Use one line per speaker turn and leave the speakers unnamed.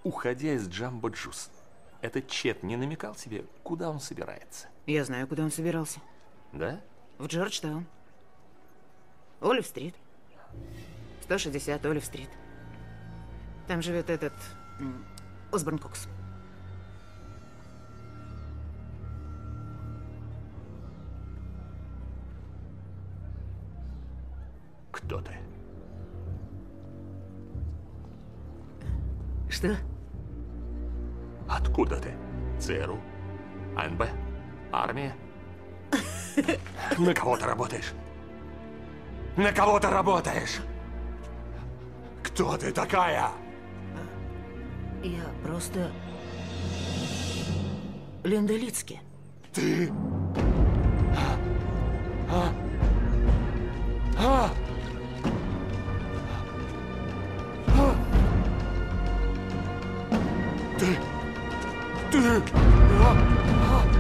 уходя из Джамбо Джус, этот Чет не намекал тебе, куда он собирается?
Я знаю, куда он собирался.
Да?
В Джорджтаун. Олив-стрит. 160 Олив-стрит. Там живет этот... Осборн Кокс.
Кто ты?
Что?
Откуда ты? ЦРУ? АНБ? Армия? На кого ты работаешь? На кого ты работаешь? Кто ты такая?
Я просто... Линда Лицки.
Ты... Ты...